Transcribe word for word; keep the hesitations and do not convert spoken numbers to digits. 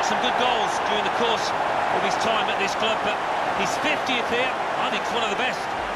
some good goals during the course of his time at this club, but his fiftieth here, I think, is one of the best.